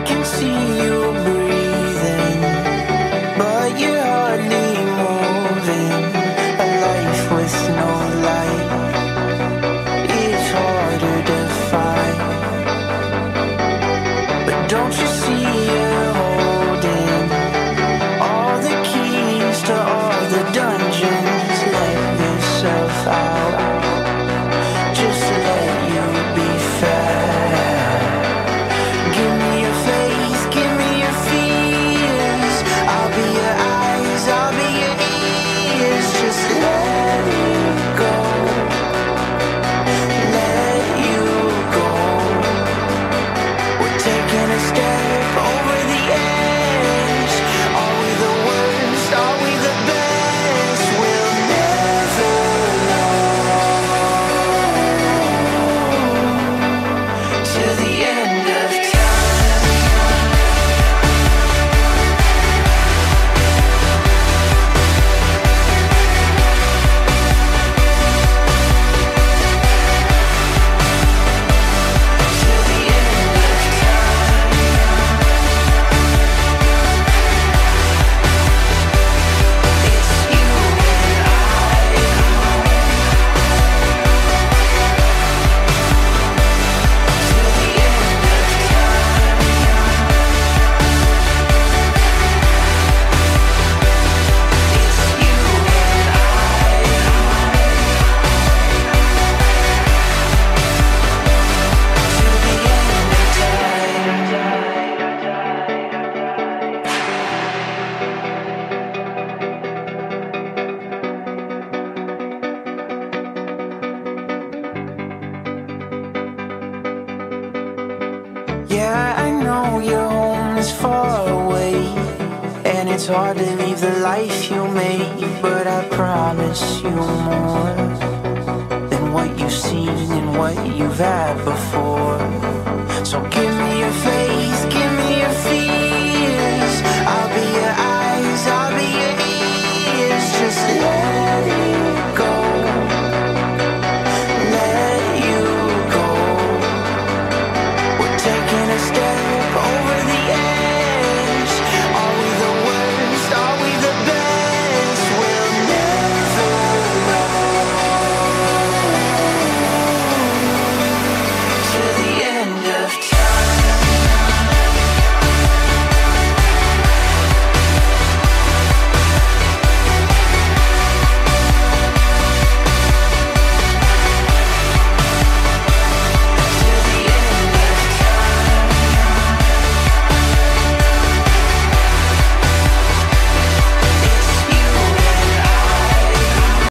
can see you breathing, but you're hardly moving. A life with no light is harder to find. But don't you see you're holding all the keys to all the dungeons? Let yourself out, just let you be fair. Give me your faith, give me your fears. I'll be your eyes, I'll be your ears. Just let it go, let you go. We're taking a step over the edge. Are we the worst? Are we the best? We'll never know till the end of time. Till the end of time. It's you and I. Till the end of time. It's you and I. Till the end of Yeah, I know your home is far away, and it's hard to leave the life you made. But I promise you more than what you've seen and what you've had before. So give me your faith.